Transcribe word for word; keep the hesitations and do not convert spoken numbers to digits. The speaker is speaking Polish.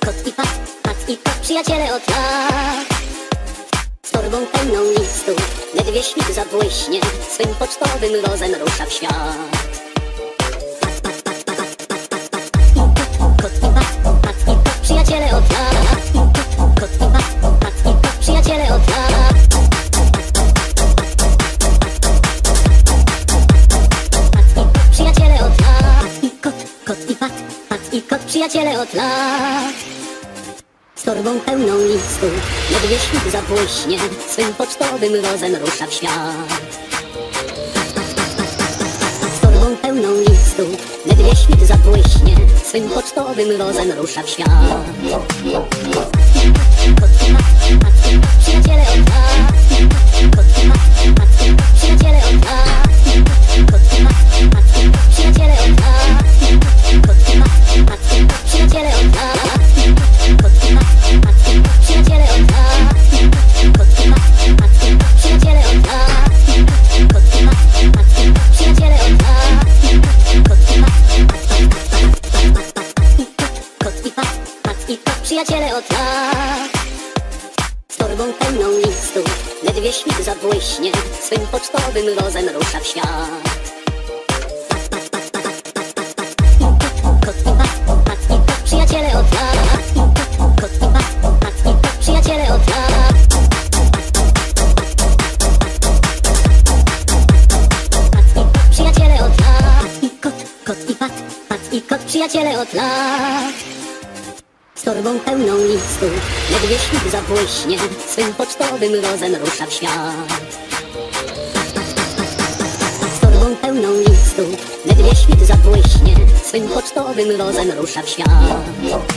Kot i pat, pat i kot, przyjaciele od lat. Z torbą pełną listów, ledwie świt zabłyśnie, swym pocztowym rozem rusza w świat. Kot i pat, pat i kot, przyjaciele od lat. Kot i pat, pat i kot, przyjaciele od lat. Przyjaciele od lat. I kot, kot i pat, pat i kot, przyjaciele od lat. Z torbą pełną listów, ledwie świt zabłyśnie, swym pocztowym rozem rusza w świat. Z torbą pełną listów, ledwie świt zabłyśnie, swym pocztowym rozem rusza w świat. Kot i pat, pat i kot, przyjaciele od lat. Kot i pat, pat i kot, przyjaciele od lat. Kot i pat, pat i kot, przyjaciele od lat. Kot i pat, pat i kot, przyjaciele od lat. Kot i pat, pat i kot, przyjaciele od lat. Kot i pat, pat i kot, przyjaciele od lat. Kot i pat, pat i kot, przyjaciele od lat. Kot i pat, pat i kot, przyjaciele od lat. Z torbą pełną listów, ledwie świt zabłyśnie, swym pocztowym rozem rusza w świat. Kot i pat, pat i kot, przyjaciele od lat. Kot i pat, pat i kot, przyjaciele od lat. Pat i kot, przyjaciele od lat. I kot, kot i pat, pat i kot, przyjaciele od lat. Z torbą pełną listów, ledwie świt zabłyśnie, swym pocztowym rozem rusza w świat. Z torbą pełną listów, ledwie świt zabłyśnie, swym pocztowym rozem rusza w świat.